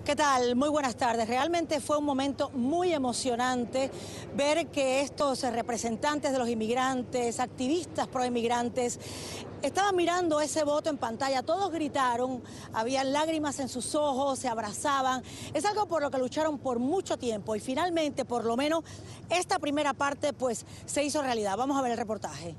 ¿Qué tal? Muy buenas tardes. Realmente fue un momento muy emocionante ver que estos representantes de los inmigrantes, activistas pro inmigrantes, estaban mirando ese voto en pantalla. Todos gritaron, habían lágrimas en sus ojos, se abrazaban. Es algo por lo que lucharon por mucho tiempo y finalmente, por lo menos, esta primera parte pues se hizo realidad. Vamos a ver el reportaje.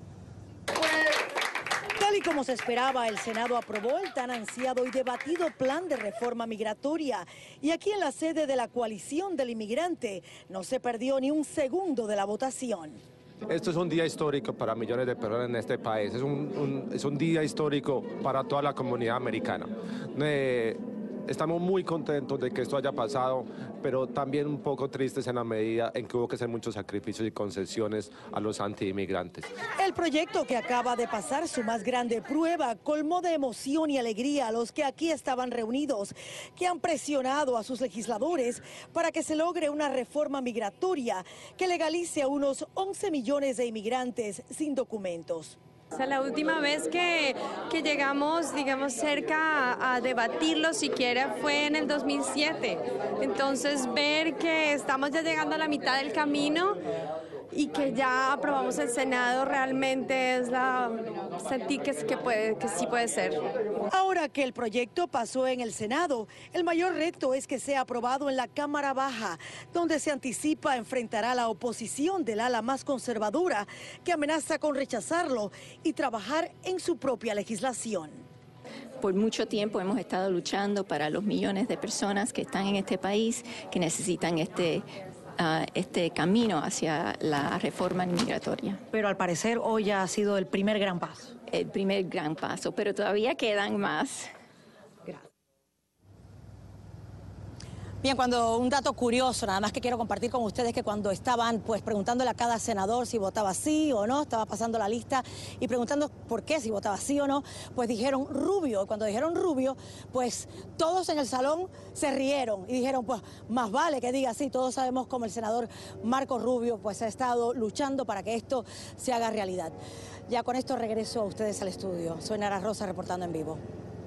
Tal y como se esperaba, el Senado aprobó el tan ansiado y debatido plan de reforma migratoria. Y aquí en la sede de la coalición del inmigrante no se perdió ni un segundo de la votación. Esto es un día histórico para millones de personas en este país. Es un día histórico para toda la comunidad americana. Estamos muy contentos de que esto haya pasado, pero también un poco tristes en la medida en que hubo que hacer muchos sacrificios y concesiones a los antiinmigrantes. El proyecto que acaba de pasar su más grande prueba colmó de emoción y alegría a los que aquí estaban reunidos, que han presionado a sus legisladores para que se logre una reforma migratoria que legalice a unos 11 millones de inmigrantes sin documentos. La última vez que llegamos, digamos, cerca a debatirlo siquiera fue en el 2007. Entonces, ver que estamos ya llegando a la mitad del camino y que ya aprobamos el Senado realmente es sentí que sí puede ser. Ahora que el proyecto pasó en el Senado, el mayor reto es que sea aprobado en la Cámara Baja, donde se anticipa enfrentará a la oposición del ala más conservadora, que amenaza con rechazarlo y trabajar en su propia legislación. Por mucho tiempo hemos estado luchando para los millones de personas que están en este país, que necesitan este camino hacia la reforma migratoria. Pero al parecer hoy ya ha sido el primer gran paso. El primer gran paso, pero todavía quedan más. Gracias. Bien, un dato curioso, nada más que quiero compartir con ustedes, que cuando estaban pues preguntándole a cada senador si votaba sí o no, estaba pasando la lista y preguntando por qué, si votaba sí o no, pues dijeron Rubio. Cuando dijeron Rubio, pues todos en el salón se rieron y dijeron, pues más vale que diga sí. Todos sabemos cómo el senador Marco Rubio pues ha estado luchando para que esto se haga realidad. Ya con esto regreso a ustedes al estudio. Soy Nara Rosa reportando en vivo.